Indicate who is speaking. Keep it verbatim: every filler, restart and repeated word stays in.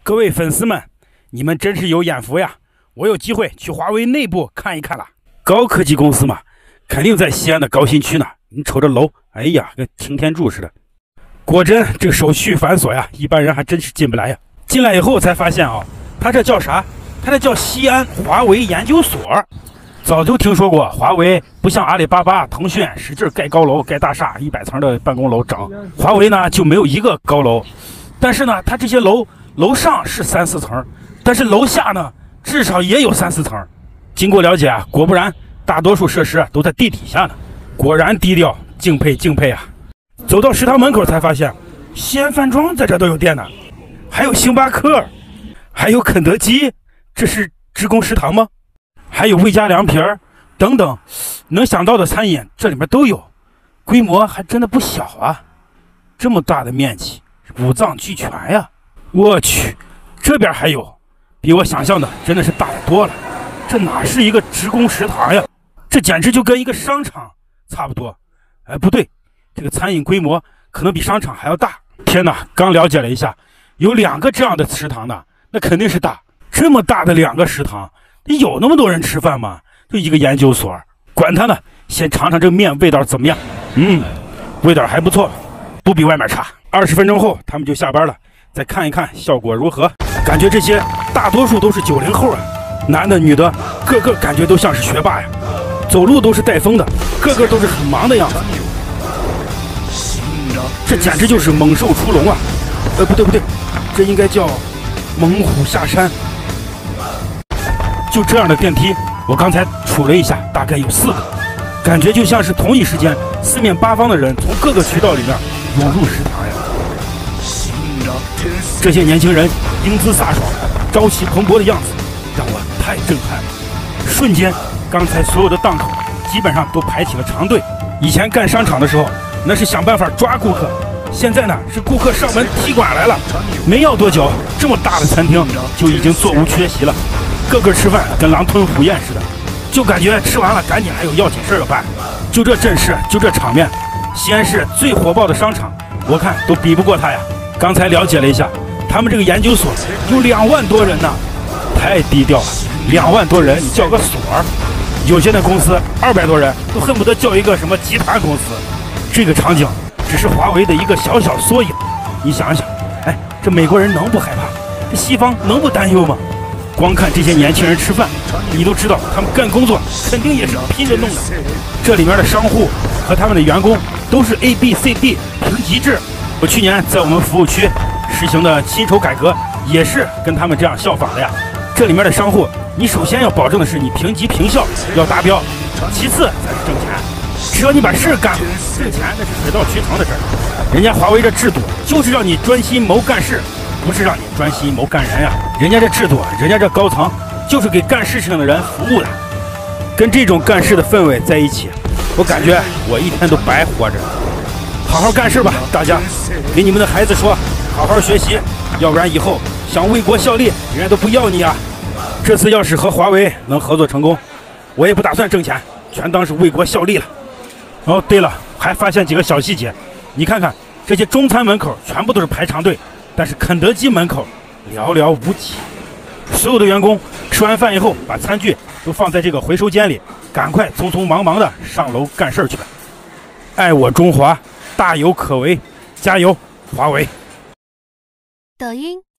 Speaker 1: 各位粉丝们，你们真是有眼福呀！我有机会去华为内部看一看了。高科技公司嘛，肯定在西安的高新区呢。你瞅这楼，哎呀，跟擎天柱似的。果真，这个手续繁琐呀，一般人还真是进不来呀。进来以后才发现啊，它这叫啥？它这叫西安华为研究所。早就听说过，华为不像阿里巴巴、腾讯使劲盖高楼、盖大厦，一百层的办公楼整。华为呢就没有一个高楼，但是呢，它这些楼楼上是三四层，但是楼下呢至少也有三四层。经过了解啊，果不然，大多数设施都在地底下呢。果然低调，敬佩敬佩啊！走到食堂门口才发现，西安饭庄在这都有店呢，还有星巴克，还有肯德基，这是职工食堂吗？还有味家凉皮儿等等，能想到的餐饮这里面都有，规模还真的不小啊！这么大的面积，五脏俱全呀！我去，这边还有，比我想象的真的是大得多了。这哪是一个职工食堂呀？这简直就跟一个商场差不多。哎，不对，这个餐饮规模可能比商场还要大。天哪，刚了解了一下，有两个这样的食堂呢，那肯定是大。这么大的两个食堂，有那么多人吃饭吗？就一个研究所，管他呢，先尝尝这面味道怎么样。嗯，味道还不错，不比外面差。二十分钟后他们就下班了，再看一看效果如何。感觉这些大多数都是九零后啊，男的女的，个个感觉都像是学霸呀，走路都是带风的，个个都是很忙的样子。这简直就是猛兽出笼啊！呃，不对不对，这应该叫猛虎下山。就这样的电梯，我刚才数了一下，大概有四个，感觉就像是同一时间，四面八方的人从各个渠道里面涌入食堂呀。这些年轻人英姿飒爽、朝气蓬勃的样子，让我太震撼了。瞬间，刚才所有的档口基本上都排起了长队。以前干商场的时候，那是想办法抓顾客，现在呢是顾客上门踢馆来了。没要多久，这么大的餐厅就已经座无缺席了。个个吃饭跟狼吞虎咽似的，就感觉吃完了赶紧还有要紧事要办。就这阵势，就这场面，西安市最火爆的商场，我看都比不过它呀。刚才了解了一下，他们这个研究所有两万多人呢，太低调了。两万多人你叫个所儿，有些那公司二百多人都恨不得叫一个什么集团公司。这个场景只是华为的一个小小缩影。你想想，哎，这美国人能不害怕？这西方能不担忧吗？光看这些年轻人吃饭，你都知道他们干工作肯定也是拼着弄的。这里面的商户和他们的员工都是 A B C D 评级制。我去年在我们服务区实行的薪酬改革，也是跟他们这样效仿的呀。这里面的商户，你首先要保证的是你评级评效要达标，其次才是挣钱。只要你把事干了，挣钱那是水到渠成的事儿。人家华为这制度就是让你专心谋干事，不是让你专心谋干人呀。人家这制度，人家这高层就是给干事情的人服务的。跟这种干事的氛围在一起，我感觉我一天都白活着。好好干事吧，大家，给你们的孩子说，好好学习，要不然以后想为国效力，人家都不要你啊。这次要是和华为能合作成功，我也不打算挣钱，全当是为国效力了。哦，对了，还发现几个小细节，你看看这些中餐门口全部都是排长队，但是肯德基门口寥寥无几。所有的员工吃完饭以后，把餐具都放在这个回收间里，赶快匆匆忙忙的上楼干事去了。爱我中华，大有可为，加油，华为！
Speaker 2: 抖音。